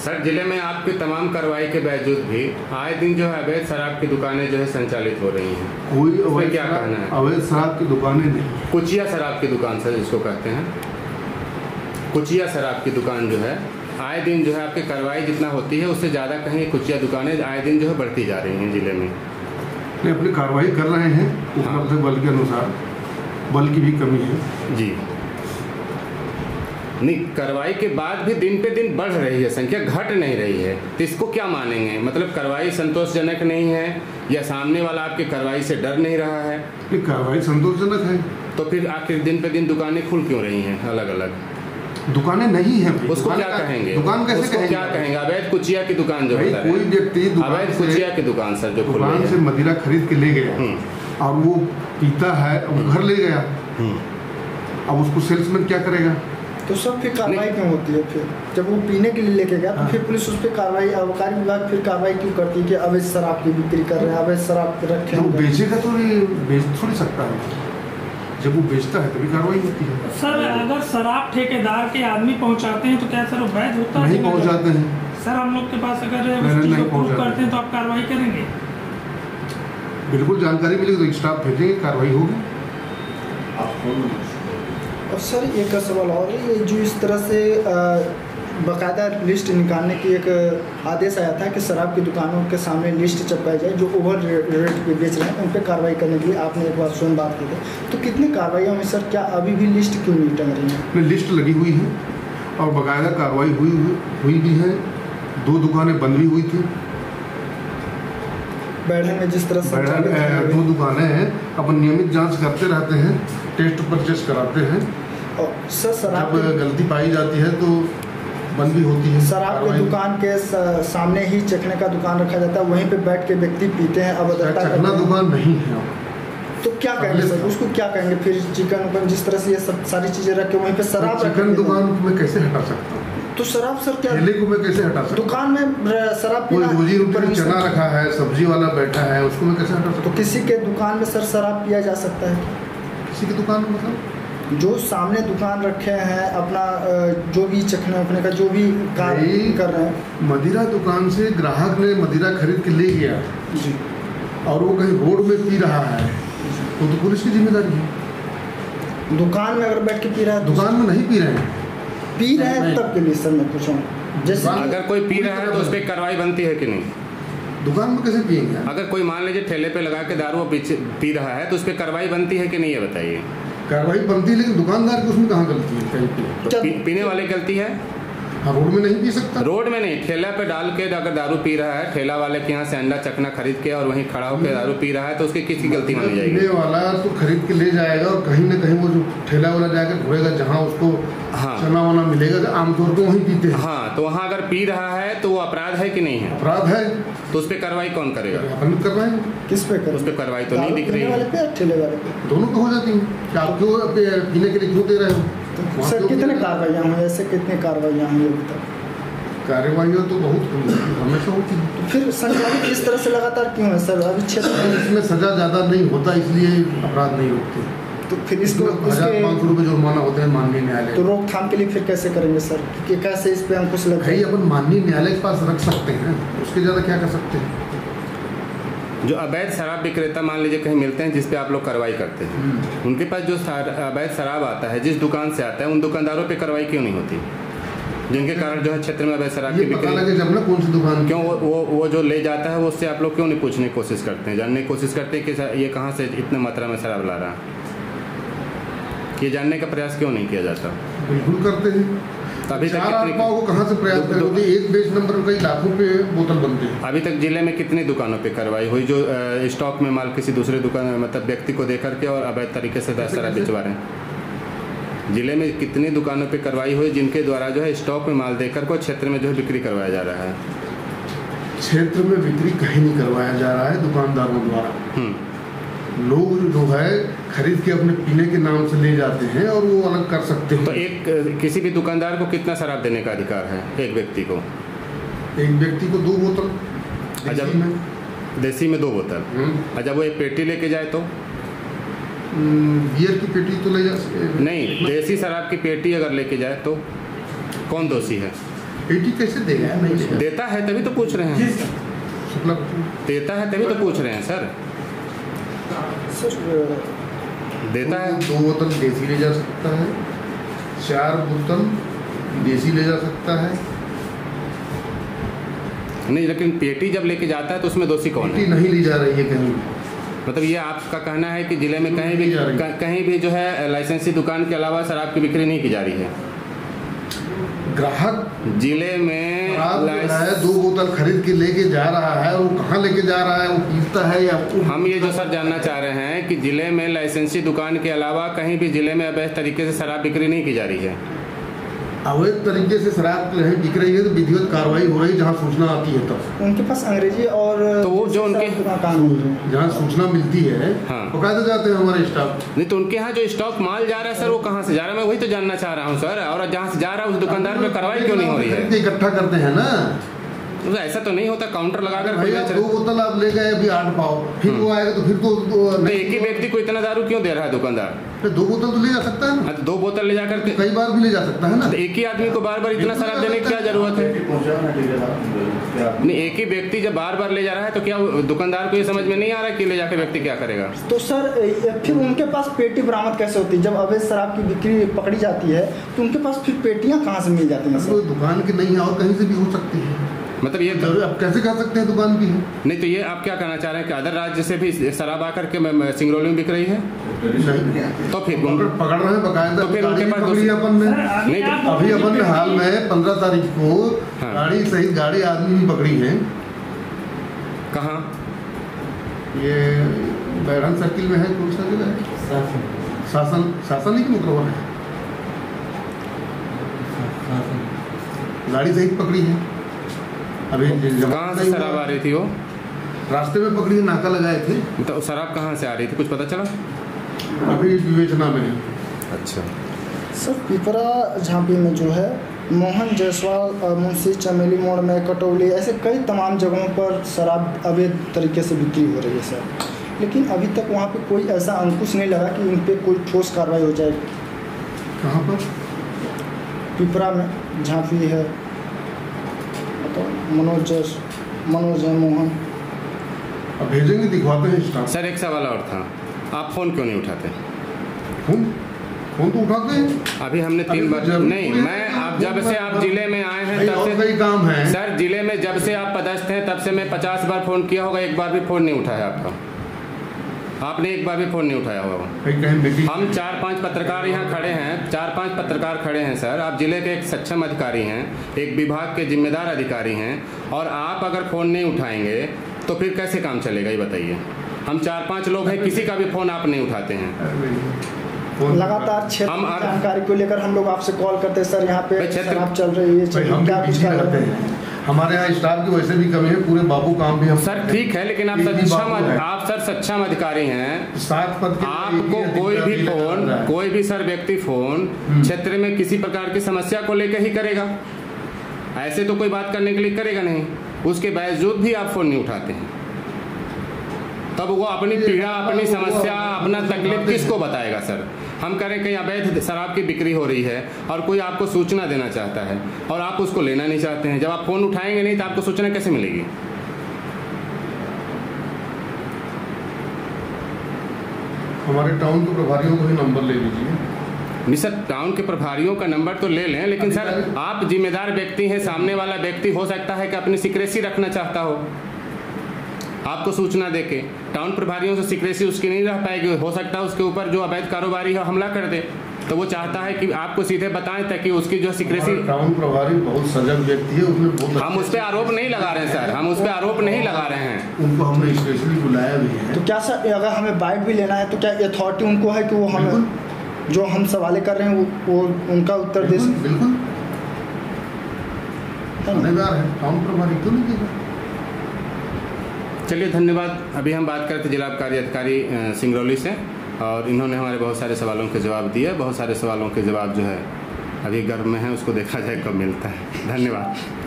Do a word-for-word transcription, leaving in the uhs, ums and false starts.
Sir, जिले में आपकी तमाम कार्रवाई के बावजूद भी आए दिन जो है अवैध शराब की दुकानें जो है संचालित हो रही हैं। कोई अवैध क्या कहना है? अवैध शराब की दुकानें नहीं, कुचिया शराब की दुकान सर जिसको कहते हैं, कुचिया शराब की दुकान जो है आए दिन जो है आपकी कार्रवाई जितना होती है उससे ज़्यादा कहीं कुचिया दुकानें आए दिन जो है बढ़ती जा रही हैं जिले में। नहीं, अपनी कार्रवाई कर रहे हैं उपलब्ध हाँ। बल के अनुसार, बल की भी कमी है जी। नहीं, कार्रवाई के बाद भी दिन पे दिन बढ़ रही है, संख्या घट नहीं रही है, तो इसको क्या मानेंगे? मतलब कार्रवाई संतोषजनक नहीं है या सामने वाला आपकी कार्रवाई से डर नहीं रहा है? नहीं, कार्रवाई संतोषजनक है। तो फिर आखिर दिन पे दिन दुकानें खुल क्यों रही हैं अलग अलग? दुकानें नहीं है, उसको क्या कहेंगे? दुकान कैसे कहेंगे? क्या कहेंगे? अवैध कुचिया की दुकान जो है, कोई व्यक्ति अवैध कुचिया की दुकान सर जो दुकान से मदिरा खरीद के ले गया और वो पीता है, वो घर ले गया, अब उसको सेल्समैन क्या करेगा? तो सब फिर कार्रवाई क्यों होती है? फिर जब वो पीने के लिए लेके गया तो हाँ। फिर पुलिस उस पर कार्रवाई, आबकारी विभाग फिर कार्रवाई क्यों करती है कि अवैध शराब की बिक्री कर रहे हैं, अवैध शराब रखे हैं? वो बेचेगा तो बेच थोड़ी सकता है, जब वो बेचता है तभी कार्रवाई होती है। सर, अगर शराब ठेकेदार के आदमी पहुंचाते हैं तो क्या सर वैध होता है? नहीं पहुंचाते हैं सर, हम लोग के पास अगर करते हैं तो आप कार्रवाई करेंगे? बिल्कुल, जानकारी मिलेगी तो स्टाफ भेजेंगे, कार्रवाई होगी। और सर एक सवाल और है, ये जो इस तरह से बाकायदा लिस्ट निकालने की एक आदेश आया था कि शराब की दुकानों के सामने लिस्ट चिपकाई जाए जो ओवर रेट पे बेच रहे हैं, उन पर कार्रवाई करने के लिए आपने एक बार स्वयं बात की थी, तो कितनी कार्रवाइयों में सर क्या अभी भी लिस्ट क्यों नहीं टंग रही है? लिस्ट लगी हुई है और बाकायदा कार्रवाई हुई हुई भी है। दो दुकानें बंद भी हुई थी बैठने में, जिस तरह से दो दुकानें हैं, अपन नियमित जांच करते रहते हैं, टेस्ट परचेस कराते हैं और सर शराब जब गलती पाई जाती है तो बंद भी होती है। शराब की दुकान के सामने ही चखने का दुकान रखा जाता है, वहीं पे बैठ के व्यक्ति पीते हैं, अब चखना दुकान नहीं है तो क्या कहेंगे सर? उसको क्या कहेंगे फिर? चिकन उकन जिस तरह से ये सब सारी चीजें रख के वहीं पे शराब, चिकन दुकान को मैं कैसे हटा सकता हूँ? तो शराब सर क्या ठेले को मैं कैसे हटा सकता हूँ? दुकान में शराब कोई रोजी रोटी में चना रखा है, सब्जी वाला बैठा है, उसको मैं कैसे हटा सकता हूँ? तो किसी के दुकान में सर शराब पिया जा सकता है? किसी की दुकान में मतलब जो सामने दुकान रखे हैं, अपना जो भी चखने उखने का जो भी कार्य कर रहे हैं, मदिरा दुकान से ग्राहक ने मदिरा खरीद के ले गया जी और वो कहीं रोड में पी रहा है तो तो पुलिस की जिम्मेदारी है। दुकान में अगर बैठ के पी रहा है, दुकान में नहीं पी रहे हैं, पी रहे हैं तब के लिए सर मैं पूछ रहा हूँ, जैसे अगर कोई पी रहा है तो उस पर कार्रवाई बनती है कि नहीं? दुकान में कैसे पिएंगे? अगर कोई मान लीजिए ठेले पे लगा के दारू पी रहा है तो उस पर कार्रवाई बनती है कि नहीं, ये बताइए। कार्रवाई बनती है, लेकिन दुकानदार की उसमें कहाँ गलती है? कहीं पे तो पी, पीने वाले गलती है। हाँ, रोड में नहीं पी सकता। रोड में नहीं, ठेला पे डाल के अगर दारू पी रहा है, ठेला वाले के यहाँ से अंडा चखना खरीद के और वहीं खड़ा होकर दारू पी रहा है तो उसकी किसकी गलती मानी जाएगी? पीने वाला तो खरीद के ले जाएगा और कहीं ना कहीं वो जो ठेला वाला जाकर घूरेगा जहाँ उसको हाँ चना वना मिलेगा, आमतौर पर वहीं पीते हैं। हाँ, तो वहाँ अगर पी रहा है तो वो अपराध है कि नहीं है? अपराध है। तो उस पर कार्रवाई कौन करेगा? अपन कर रहे हैं। किस पे कर? उस पर कार्रवाई तो नहीं दिख रही है। ठेले वाले पे दोनों पे हो जाती है कि आप क्यों पीने के लिए क्यों दे रहे हो? तो सर कितने कार्रवाइयाँ हुई, ऐसे कितने कार्रवाइयाँ हुई अभी तक? कार्रवाइयाँ तो बहुत हमेशा होती है। तो फिर संचालित इस तरह से लगातार क्यों है सर? अभी क्षेत्र में इसमें सजा ज़्यादा नहीं होता इसलिए अपराध नहीं होते। तो फिर इसको हजार पाँच सौ रुपये जुर्माना होते हैं माननीय न्यायालय। तो रोकथाम के लिए फिर कैसे करेंगे सर कि कैसे इस पे अंकुश लगाएं? अपन माननीय न्यायालय के पास रख सकते हैं, उसके ज़्यादा क्या कर सकते हैं? जो अवैध शराब विक्रेता मान लीजिए कहीं मिलते हैं जिस पे आप लोग कार्रवाई करते हैं, उनके पास जो अवैध शराब आता है जिस दुकान से आता है उन दुकानदारों पे कार्रवाई क्यों नहीं होती जिनके कारण जो है क्षेत्र में अवैध शराब की बिक्री? जब ना कौन सी दुकान क्यों वो वो वो जो ले जाता है वो उससे आप लोग क्यों नहीं पूछने की कोशिश करते हैं, जानने की कोशिश करते हैं कि ये कहाँ से इतने मात्रा में शराब ला रहा है? ये जानने का प्रयास क्यों नहीं किया जाता? बिल्कुल करते हैं। अभी तक को कहाँ से प्रयास करेंगे? एक बेच नंबर कई लाखों पे बोतल बनते हैं। अभी तक जिले में कितनी दुकानों पे कार्रवाई हुई जो स्टॉक में माल किसी दूसरे दुकान मतलब व्यक्ति को दे करके और अवैध तरीके से शराब बेचवा रहे हैं? जिले में कितनी दुकानों पे कार्रवाई हुई जिनके द्वारा जो है स्टॉक में माल देकर को क्षेत्र में जो है बिक्री करवाया जा रहा है? क्षेत्र में बिक्री कहीं नहीं करवाया जा रहा है दुकानदारों द्वारा। लोग जो है खरीद के अपने पीने के नाम से ले जाते हैं और वो अलग कर सकते हैं। तो एक किसी भी दुकानदार को कितना शराब देने का अधिकार है? एक व्यक्ति को एक व्यक्ति को दो बोतल देसी में देसी में दो बोतल। अच्छा, वो एक पेटी लेके जाए तो बियर की पेटी तो ले जा सकते नहीं, देसी शराब की पेटी अगर लेके जाए तो कौन दोषी है? पेटी कैसे देगा? नहीं देगा। देता है तभी तो पूछ रहे हैं। शुक्ला देता है तभी तो पूछ रहे हैं सर। सर देता है। दो बोतल देसी ले जा सकता है, चार बोतल देसी ले जा सकता है। नहीं, लेकिन पेटी जब लेके जाता है तो उसमें दोषी कौन है? पेटी नहीं ली जा रही है कहीं। मतलब ये आपका कहना है कि जिले में कहीं भी नहीं जा रही। क- कहीं भी जो है लाइसेंसी दुकान के अलावा शराब की बिक्री नहीं की जा रही है ग्राहक जिले में। शराब जो लाइस- है दो बोतल खरीद के लेके जा रहा है, वो कहाँ लेके जा रहा है? वो पीता है या हम ये जो सर जानना चाह रहे हैं कि जिले में लाइसेंसी दुकान के अलावा कहीं भी जिले में अवैध तरीके से शराब बिक्री नहीं की जा रही है। अवैध तरीके से शराब कहीं बिक रही है तो विधिवत कार्रवाई हो रही है जहाँ सूचना आती है तब। उनके पास अंग्रेजी और तो वो जो उनके- कानून जहाँ सूचना मिलती है हाँ। बकायदा जाते हैं हमारे स्टाफ। नहीं तो उनके यहाँ जो स्टॉक माल जा रहा है सर वो कहाँ से जा रहा है? मैं वही तो जानना चाह रहा हूँ सर। और जहाँ से जा रहा है उस दुकानदार पे कार्रवाई क्यों नहीं हो रही है? इकट्ठा करते हैं ना। तो ऐसा तो नहीं होता काउंटर लगाकर कोई भैया बेच दो रहा है। बोतल आप ले गए अभी आठ पाओ, फिर वो आएगा तो फिर तो दो- तो एक ही व्यक्ति को इतना दारू क्यों दे रहा है दुकानदार? फिर दो बोतल तो ले जा सकता है ना, हाँ, तो दो बोतल ले जाकर के कई बार भी ले जा सकता है ना। तो एक ही आदमी को बार बार इतना शराब देने की क्या जरूरत है? नहीं, एक ही व्यक्ति जब बार बार ले जा रहा है तो क्या वो दुकानदार को ये समझ में नहीं आ रहा कि ले जाकर व्यक्ति क्या करेगा? तो सर ए- फिर उनके पास पेटी बरामद कैसे होती है? जब अवैध शराब की बिक्री पकड़ी जाती है तो उनके पास फिर पेटियां कहाँ से मिल जाती हैं वो सर? दुकान की नहीं है और कहीं से भी हो सकती है। मतलब ये जरूर आप कैसे कह सकते हैं दुकान की है? नहीं, तो ये आप क्या कहना चाह रहे हैं कि अदर राज्य से भी शराब आकर के म- म- सिंगरौली में बिक रही है? नहीं तो फिर पकड़ पकड़ रहे हैं बकायदा। तो फिर गाड़ी उनके भी पास पकड़ी है अपन ने। सर, अभी नहीं तो- आप- अभी अपन ने हाल में पंद्रह तारीख को हाँ। गाड़ी सहित गाड़ी आदमी भी पकड़ी है। कहाँ? ये बैरन सर्किल में है, कौन सा जगह है? शासन शासन ही की मुकरवा है। गाड़ी सहित पकड़ी है। अभी जब- कहाँ से शराब आ रही थी वो? रास्ते में पकड़ी है, नाका लगाए थे। मतलब शराब कहाँ से आ रही थी, कुछ पता चला? अभी विवेचना में है। अच्छा। सर पिपरा झांपी में जो है मोहन जायसवाल अ, मुंशी चमेली मोड़ में कटौली ऐसे कई तमाम जगहों पर शराब अवैध तरीके से बिक्री हो रही है सर, लेकिन अभी तक वहाँ पे कोई ऐसा अंकुश नहीं लगा कि उन पर कोई ठोस कार्रवाई हो जाए। कहाँ पर? पिपरा में झांपी है तो मनोज जैस मनोज है मोहन। अब भेजेंगे, दिखवाते हैं स्टाफ। सर एक सवाल और था, आप फोन क्यों नहीं उठाते? फोन फोन तो उठाते हैं। अभी हमने तीन अभी बार तो जरूर नहीं, कोई है, मैं तो आप जब से आप जिले में आए हैं भाई तब और से कई काम है। सर जिले में जब से आप पदस्थ हैं तब से मैं पचास बार फोन किया होगा, एक बार भी फोन नहीं उठाया आपका। आपने एक बार भी फोन नहीं उठाया होगा। कहीं कहीं मीटिंग। हम चार पांच पत्रकार यहाँ खड़े हैं, चार पांच पत्रकार खड़े हैं सर। आप जिले के एक सक्षम अधिकारी हैं, एक विभाग के जिम्मेदार अधिकारी हैं, और आप अगर फ़ोन नहीं उठाएंगे तो फिर कैसे काम चलेगा ये बताइए। हम चार पांच लोग हैं, किसी का भी फ़ोन आप नहीं उठाते हैं। लगातार क्षेत्र हम की आप- जानकारी को लेकर हम लोग आपसे कॉल करते हैं, सर यहाँ पे भाई क्षेत्र- शराब चल रही है, भाई चल हम क्या भी कुछ बिजी कर रहते रहे हैं? हैं। हमारे यहाँ स्टाफ की वैसे भी कमी है, पूरे बाबू काम भी हम सर ठीक है, लेकिन आप एक ही सक्षम बाबू है। आप सर सक्षम अधिकारी हैं। सात पद के आपको एक ही कोई भी अधिकारी फोन लगा रहा है। कोई भी सर व्यक्ति फोन क्षेत्र में किसी प्रकार की समस्या को लेकर ही करेगा, ऐसे तो कोई बात करने के लिए करेगा नहीं। उसके बावजूद भी आप फोन नहीं उठाते हैं, तब वो अपनी पीड़ा, अपनी समस्या, अपना तकलीफ किसको बताएगा सर? हम कह रहे हैं कहीं अवैध शराब की बिक्री हो रही है और कोई आपको सूचना देना चाहता है और आप उसको लेना नहीं चाहते हैं। जब आप फोन उठाएंगे नहीं तो आपको सूचना कैसे मिलेगी? हमारे टाउन के प्रभारियों को भी नंबर ले लीजिए। नहीं सर, टाउन के प्रभारियों का नंबर तो ले लें, लेकिन सर आप जिम्मेदार व्यक्ति हैं, सामने वाला व्यक्ति हो सकता है कि अपनी सिक्रेसी रखना चाहता हो, आपको सूचना देके। टाउन प्रभारियों से सिक्रेसी उसकी नहीं रह पाएगी, हो सकता है उसके ऊपर जो अवैध कारोबारी है हमला कर दे, तो वो चाहता है कि आपको सीधे बताएं ताकि उसकी जो सिक्रेसी। हमारा टाउन प्रभारी बहुत सजग व्यक्ति है, उसने बहुत हम उस पर आरोप नहीं लगा रहे हैं सर, हम उस पर आरोप नहीं लगा रहे हैं। उनको हमने स्पेशली बुलाया भी है। तो क्या सर अगर हमें बाइट भी लेना है तो क्या अथॉरिटी उनको है कि वो हमें जो हम सवालें कर रहे हैं वो, वो उनका उत्तर दे बिल्कुल सकते बिल्कुल थानेदार है टाउन प्रभारी, क्यों नहीं देगा? चलिए धन्यवाद। अभी हम बात करते जिला आबकारी अधिकारी अ, सिंगरौली से, और इन्होंने हमारे बहुत सारे सवालों के जवाब दिए। बहुत सारे सवालों के जवाब जो है अभी गर्भ में है, उसको देखा जाए कब मिलता है। धन्यवाद।